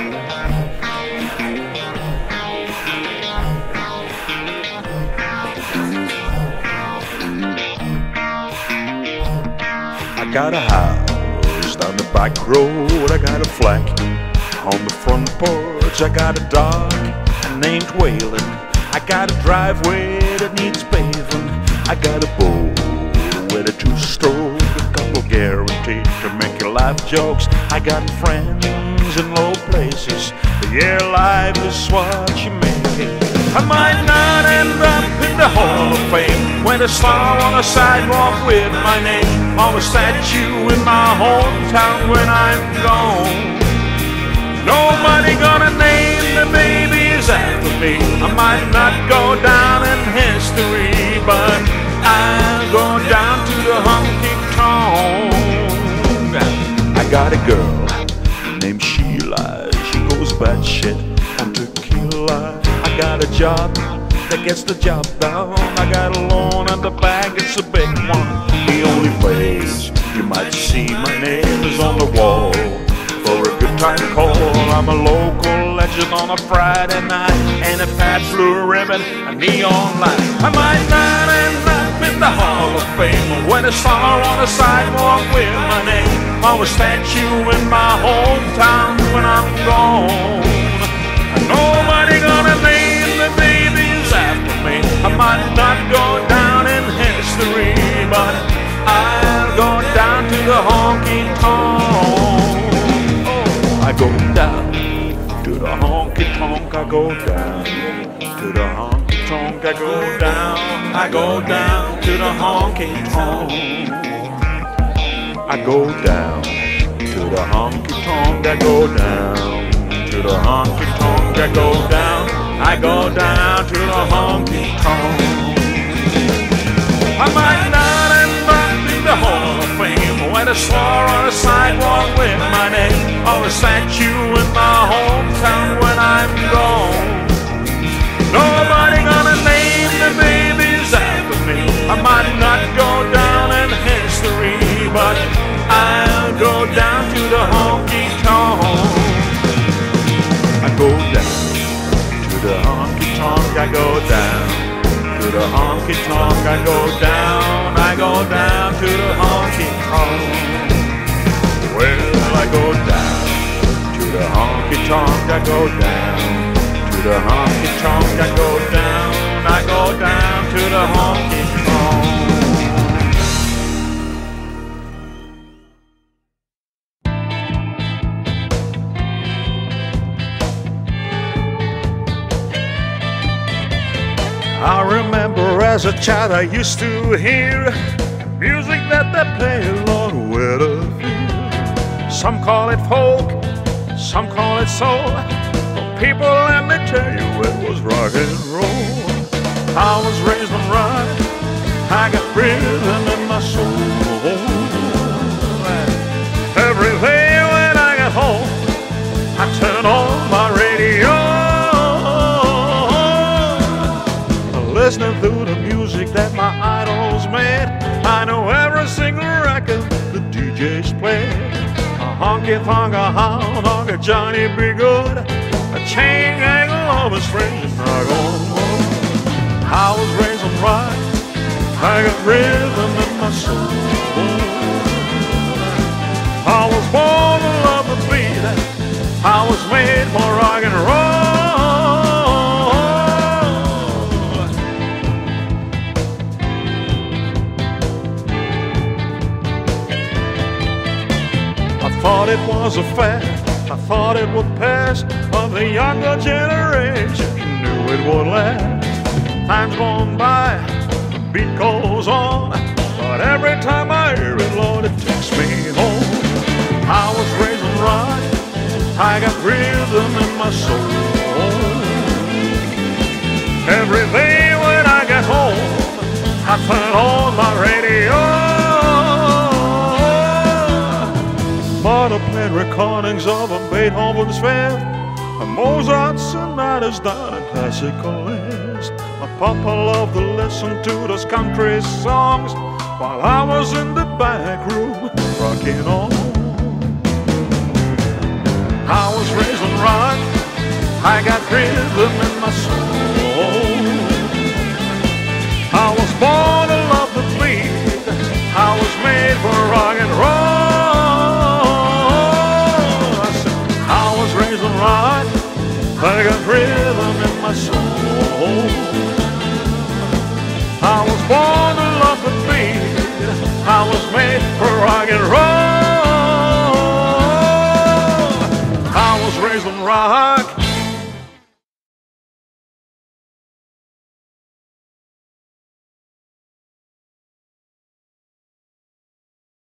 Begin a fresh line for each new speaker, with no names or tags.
I got a house down the back road, I got a flat on the front porch, I got a dog named Waylon, I got a driveway that needs paving, I got a boat with a two-stroke, a couple guaranteed to make your life jokes, I got friends in low places, yeah, life is what you make it. I might not end up in the Hall of Fame with a star on the sidewalk with my name, or a statue in my hometown when I'm gone. Nobody gonna name the babies after me. I might not go down in history, but I'll go down to the honky-tonk. I got a girl named Sheila, she goes batshit on tequila. I got a job that gets the job done, I got a loan at the bank, it's a big one. The only place you might see my name is on the wall for a good time call. I'm a local legend on a Friday night, and a fat blue ribbon, a neon light. I might not end up in the Hall of Fame with a star on the sidewalk with my name, or a statue in my hometown when I'm gone. Nobody gonna name the babies after me. I might not go down in history, but I'll go down to the honky-tonk. Oh, I go down to the honky-tonk, I go down to the honky-tonk, I go down, I go down to the honky-tonk. I go down to the honky-tonk, I go down to the honky-tonk, I go down, I go down to the honky-tonk. I might not end up in the Hall of Fame with a star on the sidewalk with my name, or a statue in my hometown when I'm gone. Nobody gonna name the babies after me. I might not go down in history, but I'll go down to the honky-tonk. I go down to the honky-tonk, I go down to the honky-tonk, I go down, I go down to the honky-tonk. Well, I go down to the honky-tonk, I go down to the honky-tonk, I go down, I go down to the honky-tonk. I remember as a child I used to hear music that they play along with a feel. Some call it folk, some call it soul, but people, let me tell you, it was rock and roll. I was raised on rock, I got rhythm in my soul. Every day when I get home, I turn on my radio, listening to the music that my idols made. I know every single record the DJs play. A honky-tonk, a hound, honky Johnny B. Good, a chain gang of a strange rock on. I was raised on rock, I got rhythm in my soul. I was born to love the beat, I was made for rock and roll. I thought it was a fad, I thought it would pass, but the younger generation knew it would last. Time's gone by, the beat goes on, but every time I hear it, Lord, it takes me home. I was raised on rock, I got rhythm in my soul. Every day when I get home, I turn on my radio. Mother played recordings of a Beethoven's Fifth, a Mozart sonatas down in classical list. My papa loved to listen to those country songs while I was in the back room rocking on. I was raised on rock, I got rhythm in my soul. I was born to love the beat. I was made for rock and roll. I said, I was raised on rock. I got rhythm in my soul. I was born to love the beat. I was made for rock and roll. I was raised on rock.